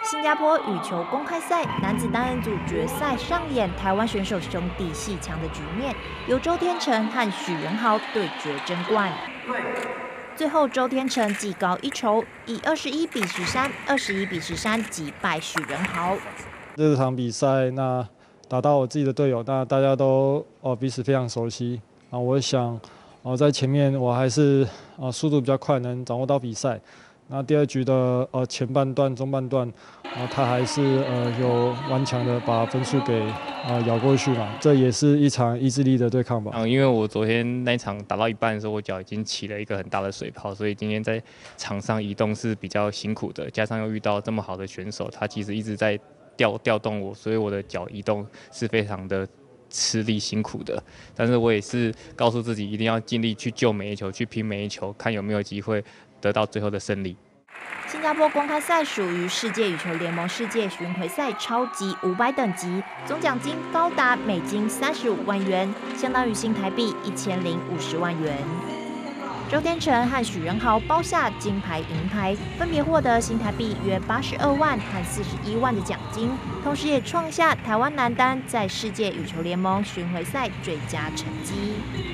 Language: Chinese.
新加坡羽球公开赛男子单人组决赛上演台湾选手兄弟阋墙的局面，由周天成和许仁豪对决争冠。最后，周天成技高一筹，以21-13、21-13击败许仁豪。 这场比赛，那打到我自己的队友，那大家都彼此非常熟悉啊。我想在前面我还是速度比较快，能掌握到比赛。那第二局的前半段、中半段，他还是有顽强的把分数给咬过去嘛。这也是一场意志力的对抗吧。 因为我昨天那场打到一半的时候，我脚已经起了一个很大的水泡，所以今天在场上移动是比较辛苦的。加上又遇到这么好的选手，他其实一直在调动我，所以我的脚移动是非常的吃力辛苦的。但是我也是告诉自己，一定要尽力去救每一球，去拼每一球，看有没有机会得到最后的胜利。 新加坡公开赛属于世界羽球联盟世界巡回赛超级500等级，总奖金高达美金35万元，相当于新台币1050万元。周天成和许仁豪包下金牌、银牌，分别获得新台币约82万和41万的奖金，同时也创下台湾男单在世界羽球联盟巡回赛最佳成绩。